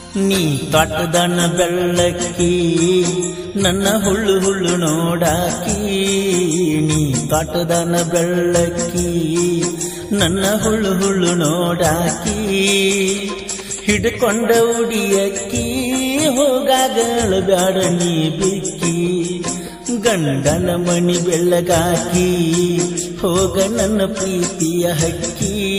ನೀ ತೋಟದನ ಬೆಳ್ಳಕ್ಕಿ ನನ್ನ ಹುಳ್ಳು ಹುಳ್ಳು ನೋಡಾಕಿ ನೀ ತೋಟದನ ಬೆಳ್ಳಕ್ಕಿ ನನ್ನ ಹುಳ್ಳು ಹುಳ್ಳು ನೋಡಾಕಿ ಹಿಡ್ಕೊಂಡ ಉಡಿಯಕ್ಕಿ ಹೋಗಾಗಳ ಬ್ಯಾಡ ನೀ ಬಿಕ್ಕಿ ಗಂಡನ ಮಣಿ ಬೆಳ್ಳಗಾಕಿ ಹೋಗ ನನ್ನ ಪ್ರೀತಿಯ ಹಕ್ಕಿ